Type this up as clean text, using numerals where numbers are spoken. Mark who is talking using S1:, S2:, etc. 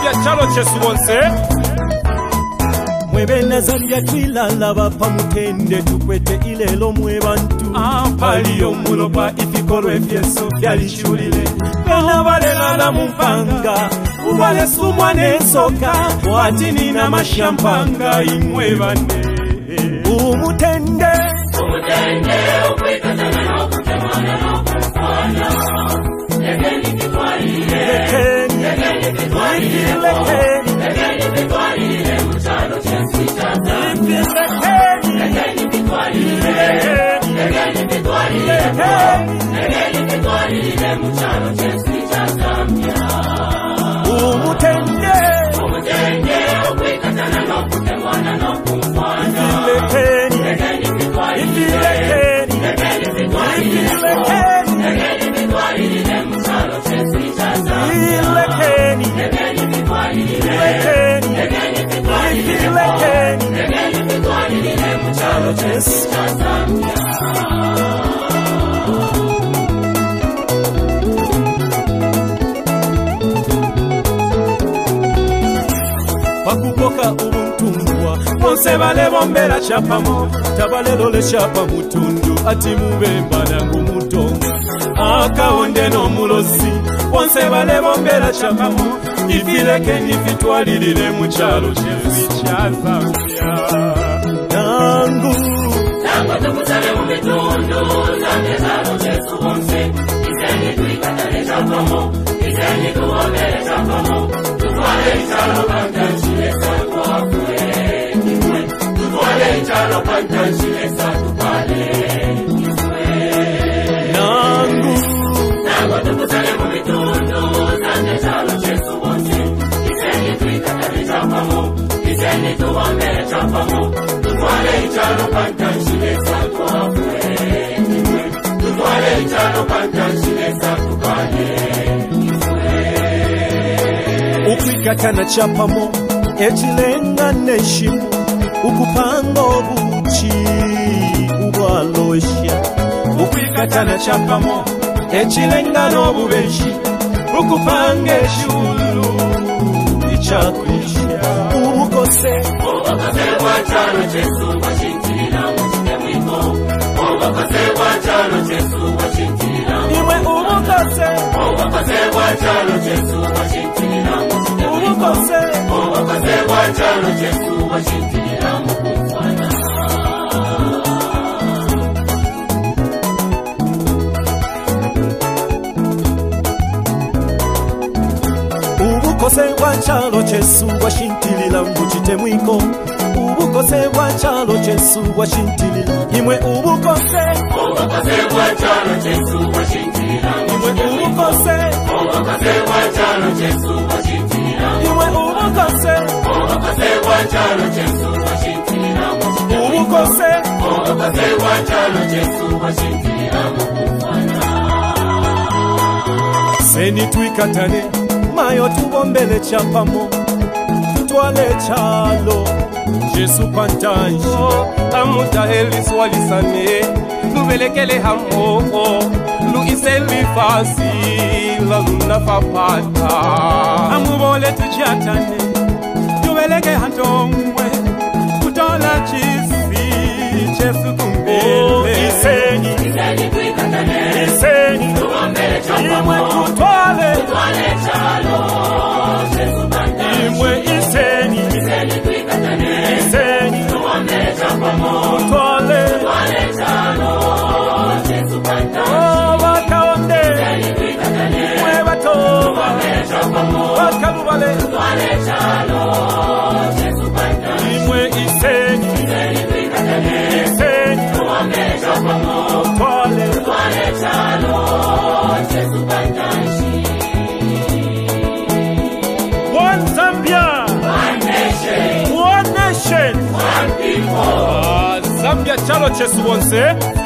S1: Zambia chalo chesu bonse.
S2: Mwebena Zambia twilala bapa mutende tukwete ilelo mwebantu.
S1: Paliyo mulopa ifikoro efyeso fyali chulile.
S2: Bena balelala mumpanga ubale sumwa nesoka
S1: Watini na mashampanga imwebane.
S2: Umutende
S3: ukwikatana na kutemana na kufanya. Legeni kitwalile mchalo chesu cha Zambia. Legeni kitwalile mchalo chesu cha Zambia.
S2: umutende
S3: ukwikatana na kutemana na kufanya. Legeni kitwalile mchalo chesu cha Zambia. Legeni kitwalile mchalo chesu cha Zambia.
S2: Pakukoka ubuntungwa bonse bale bombera chapamo tabalelo le chapa mutundu ati mubemba nangu mutonga akawonde no mulosi bonse bale bombera chapamo ifileke nifitwalilile muchalo chesu cha Zambia. Nangu
S3: tukutane mu bitundu Zambia chalo chesu bonse. Izeni twikatane chapamo, izeni tuwombere chapamo. Tutwale ichalo pantanchile satu afue kifwe. Tutwale ichalo pantanchile satu pale kifwe.
S2: nangu
S3: tukutane mu bitundu Zambia chalo chesu bonse. Izeni twikatane chapamo, izeni tuwombere chapamo. Tutwale ichalo pantanchile satu afue kifwe. Tutwale ichalo pantanchile satu pale kifwe.
S2: ukwikatana chapamo echilenga neshimu ukupanga obuchi ubwalosha. Ukwikatana chapamo echilenga nobubeshi ukupanga eshulu ichakwisha. Ubukose
S3: kwa chalo chesu washintilila mchite mwiko. Kwa chalo chesu washintilila
S2: iwe ubukose
S3: kwa chalo chesu washintilila mchite mwiko.
S2: ubukose
S3: kwa chalo chesu washintilila mkufana.
S2: ubukose bwa chalo chesu washintilila mbuchite mwiko. Ubukose bwa chalo chesu washintilila imwe ubukose
S3: kwa chalo chesu washintilila
S2: imwe ubukose
S3: kwa chalo chesu washintilila
S2: imwe ubukose
S3: kwa chalo chesu washintilila
S2: ubukose
S3: kwa chalo chesu washintilila mkufana.
S2: seni twikatane mayo tubombele chapamo tutwale chalo Jesu pantanji.
S1: Amuta Elis walisane. Lubelekele hamoko. Lu iseli fasi. La luna fapata.
S2: Amubole tujatane tubeleke hantomwe kutola chisi Jesu kumbele.
S1: Iseni
S3: twikatane.
S2: Iseni
S3: tubombele chapamo.
S2: imwe tutwale
S3: chalo Jesu pantanji.
S2: imwe iseni
S3: twikatane.
S2: iseni
S3: tubombele chapamo.
S2: tutwale
S3: chalo Jesu pantanji.
S2: bakaonde imwe bato bakalubale
S3: chalo Jesu pantanji.
S2: imwe iseni iseni
S3: tubombele chapamo.
S2: tutwale
S3: chalo Jesu pantanji.
S2: One Zambia,
S3: One nation,
S2: one nation.
S3: one people.
S1: Zambia chalo chesu bonse.